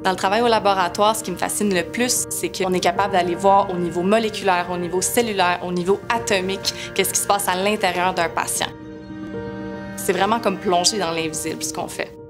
Dans le travail au laboratoire, ce qui me fascine le plus, c'est qu'on est capable d'aller voir au niveau moléculaire, au niveau cellulaire, au niveau atomique, qu'est-ce qui se passe à l'intérieur d'un patient. C'est vraiment comme plonger dans l'invisible, ce qu'on fait.